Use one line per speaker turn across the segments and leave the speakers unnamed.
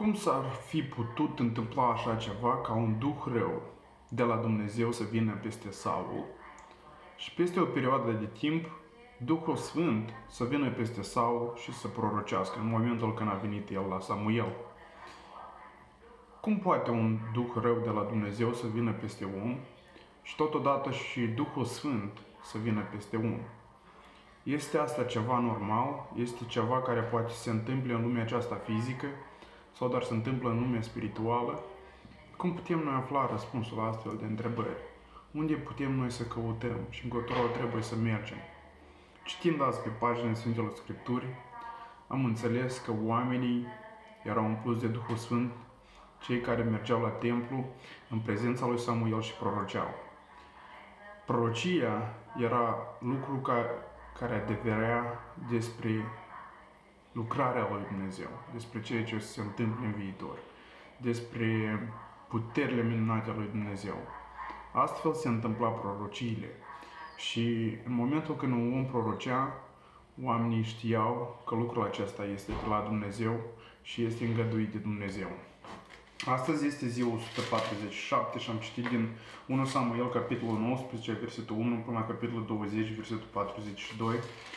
Cum s-ar fi putut întâmpla așa ceva ca un duh rău de la Dumnezeu să vină peste Saul și peste o perioadă de timp Duhul Sfânt să vină peste Saul și să prorocească în momentul când a venit el la Samuel? Cum poate un duh rău de la Dumnezeu să vină peste om și totodată și Duhul Sfânt să vină peste om? Este asta ceva normal? Este ceva care poate să se întâmple în lumea aceasta fizică sau doar se întâmplă în lumea spirituală? Cum putem noi afla răspunsul la astfel de întrebări? Unde putem noi să căutăm și încotro trebuie să mergem? Citind azi pe paginile Sfintelor Scripturi, am înțeles că oamenii erau umpluți de Duhul Sfânt, cei care mergeau la templu în prezența lui Samuel și proroceau. Prorocia era lucru care adeverea despre lucrarea lui Dumnezeu, despre ceea ce o să se întâmple în viitor, despre puterile minunate ale lui Dumnezeu. Astfel se întâmpla prorociile. Și în momentul când un om prorocea, oamenii știau că lucrul acesta este de la Dumnezeu și este îngăduit de Dumnezeu. Astăzi este ziua 147 și am citit din 1 Samuel, capitolul 19, versetul 1 până la capitolul 20, versetul 42.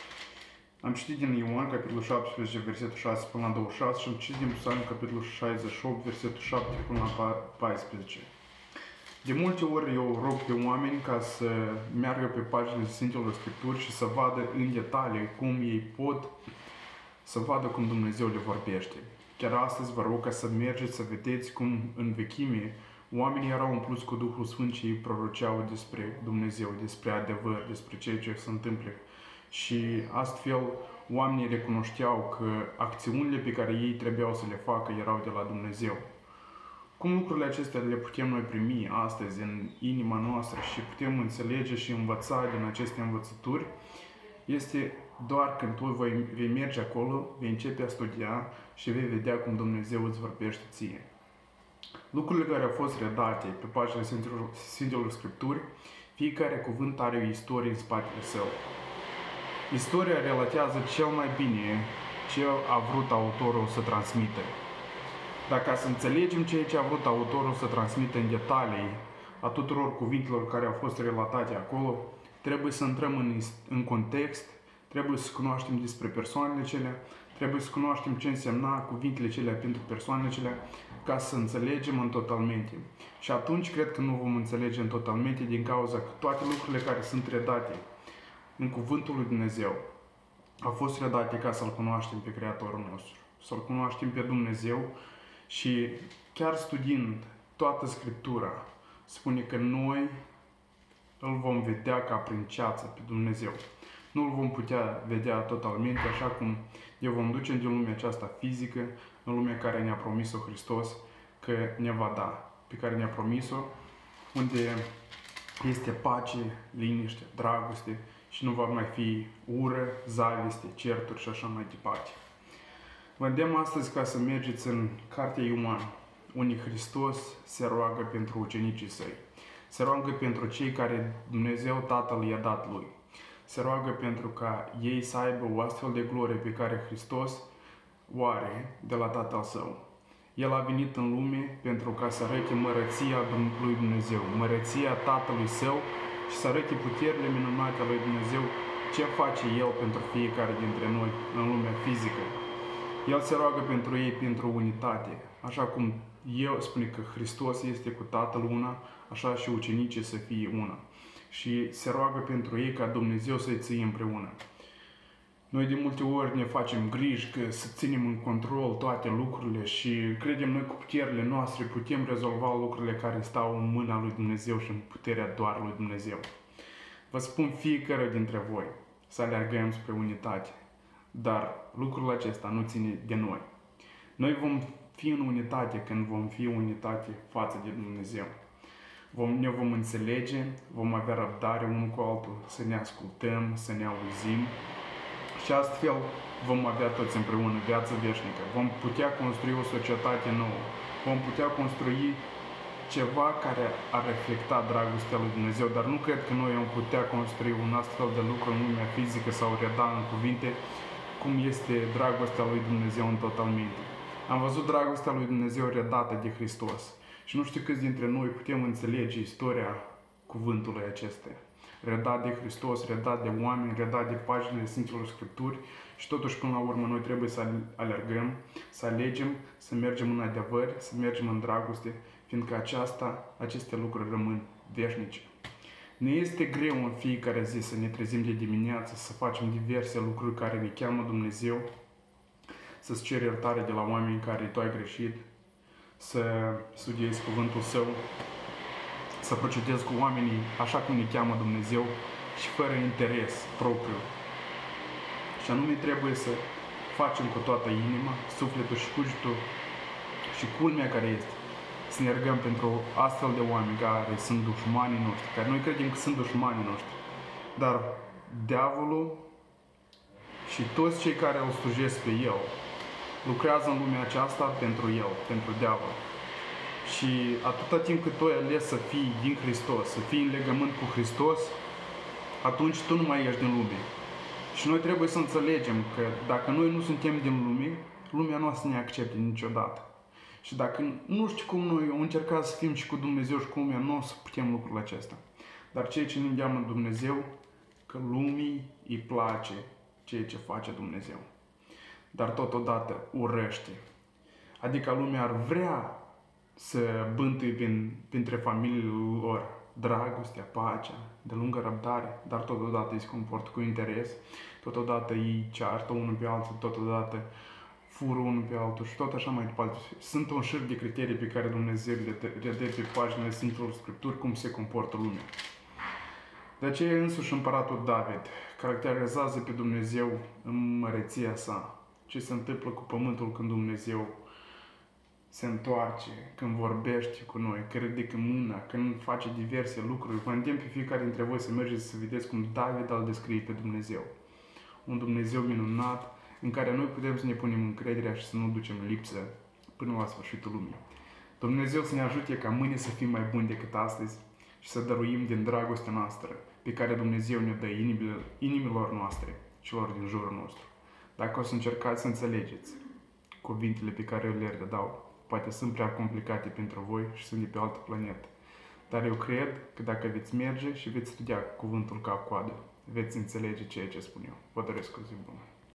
Am citit din Ioan, capitolul 17, versetul 6 până la 26 și am citit din Psalm, capitolul 68, versetul 7 până la 14. De multe ori eu rog pe oameni ca să meargă pe paginile Sfintelor Scripturi și să vadă în detalii cum ei pot să vadă cum Dumnezeu le vorbește. Chiar astăzi vă rog ca să mergeți să vedeți cum în vechime oamenii erau umpluți cu Duhul Sfânt și ei proroceau despre Dumnezeu, despre adevăr, despre ceea ce se întâmplă. Și astfel oamenii recunoșteau că acțiunile pe care ei trebuiau să le facă erau de la Dumnezeu. Cum lucrurile acestea le putem noi primi astăzi în inima noastră și putem înțelege și învăța din aceste învățături, este doar când tu vei merge acolo, vei începe a studia și vei vedea cum Dumnezeu îți vorbește ție. Lucrurile care au fost redate pe paginile Sfintelor Scripturi, fiecare cuvânt are o istorie în spatele său. Istoria relatează cel mai bine ce a vrut autorul să transmită. Dar ca să înțelegem ceea ce a vrut autorul să transmită în detalii a tuturor cuvintelor care au fost relatate acolo, trebuie să intrăm în context, trebuie să cunoaștem despre persoanele cele, trebuie să cunoaștem ce însemna cuvintele cele pentru persoanele cele, ca să înțelegem în totalmente. Și atunci cred că nu vom înțelege în totalmente din cauza că toate lucrurile care sunt redate în cuvântul lui Dumnezeu au fost redate ca să-L cunoaștem pe Creatorul nostru, să-L cunoaștem pe Dumnezeu. Și chiar studiind toată Scriptura, spune că noi îl vom vedea ca prin ceață pe Dumnezeu. Nu îl vom putea vedea totalmente așa cum ne vom duce din lumea aceasta fizică, în lumea care ne-a promis-o Hristos că ne va da, pe care ne-a promis-o, unde este pace, liniște, dragoste și nu va mai fi ură, zaviste, certuri și așa mai departe. Vă îndemn astăzi ca să mergeți în Cartea Ioan, unde Hristos se roagă pentru ucenicii săi. Se roagă pentru cei care Dumnezeu Tatăl i-a dat Lui. Se roagă pentru ca ei să aibă o astfel de glorie pe care Hristos o are de la Tatăl Său. El a venit în lume pentru ca să arăte măreția lui Dumnezeu, măreția Tatălui Său și să arăte puterile minunate ale lui Dumnezeu, ce face El pentru fiecare dintre noi în lumea fizică. El se roagă pentru ei pentru unitate, așa cum El spune că Hristos este cu Tatăl una, așa și ucenicii să fie una. Și se roagă pentru ei ca Dumnezeu să-i ție împreună. Noi de multe ori ne facem griji că să ținem în control toate lucrurile și credem noi cu puterile noastre putem rezolva lucrurile care stau în mâna lui Dumnezeu și în puterea doar lui Dumnezeu. Vă spun fiecare dintre voi să alergăm spre unitate. Dar lucrul acesta nu ține de noi. Noi vom fi în unitate când vom fi unitate față de Dumnezeu. Ne vom înțelege, vom avea răbdare unul cu altul, să ne ascultăm, să ne auzim și astfel vom avea toți împreună viață veșnică. Vom putea construi o societate nouă. Vom putea construi ceva care ar reflecta dragostea lui Dumnezeu, dar nu cred că noi am putea construi un astfel de lucru în lumea fizică sau reda în cuvinte cum este dragostea lui Dumnezeu în totalmente. Am văzut dragostea lui Dumnezeu redată de Hristos. Și nu știu câți dintre noi putem înțelege istoria cuvântului acestea. Redat de Hristos, redat de oameni, redat de paginile Sfinților Scripturi și totuși până la urmă noi trebuie să alergăm, să alegem, să mergem în adevăr, să mergem în dragoste, fiindcă aceste lucruri rămân veșnice. Ne este greu în fiecare zi să ne trezim de dimineață, să facem diverse lucruri care ne cheamă Dumnezeu, să-ți ceri iertare de la oameni care tu ai greșit, să studiezi cuvântul Său, să procedezi cu oamenii așa cum ne cheamă Dumnezeu și fără interes propriu. Și anume trebuie să facem cu toată inima, sufletul și cugetul și culmea care este. Să ne rugăm pentru astfel de oameni care sunt dușmanii noștri, care noi credem că sunt dușmanii noștri. Dar diavolul și toți cei care îl slujesc pe el lucrează în lumea aceasta pentru el, pentru diavol. Și atâta timp cât tu ai ales să fii din Hristos, să fii în legământ cu Hristos, atunci tu nu mai ești din lume. Și noi trebuie să înțelegem că dacă noi nu suntem din lume, lumea nu o să ne accepte niciodată. Și dacă nu știu cum noi am încercat să fim și cu Dumnezeu și cu lumea, nu o să putem lucrul acesta. Dar ceea ce ne îndeamnă Dumnezeu, că lumii îi place ceea ce face Dumnezeu. Dar totodată urăște. Adică lumea ar vrea să bântuie printre familiile lor dragostea, pacea, de lungă răbdare, dar totodată îi se comportă cu interes, totodată îi ceartă unul pe altul, totodată fură unul pe altul și tot așa mai departe. Sunt un șir de criterii pe care Dumnezeu le dă pe paginile Sfinților Scripturi cum se comportă lumea. De aceea însuși împăratul David caracterizează pe Dumnezeu în măreția sa. Ce se întâmplă cu pământul când Dumnezeu se întoarce, când vorbește cu noi, când ridică mâna, când face diverse lucruri. Vă îndemn pe fiecare dintre voi să mergeți să vedeți cum David îl descrie pe Dumnezeu. Un Dumnezeu minunat în care noi putem să ne punem încrederea și să nu ducem lipsă până la sfârșitul lumii. Dumnezeu să ne ajute ca mâine să fim mai buni decât astăzi și să dăruim din dragostea noastră pe care Dumnezeu ne dă inimilor noastre, celor din jurul nostru. Dacă o să încercați să înțelegeți cuvintele pe care eu le redau, poate sunt prea complicate pentru voi și sunt de pe altă planetă. Dar eu cred că dacă veți merge și veți studia cuvântul ca coadă, veți înțelege ceea ce spun eu. Vă doresc o zi bună!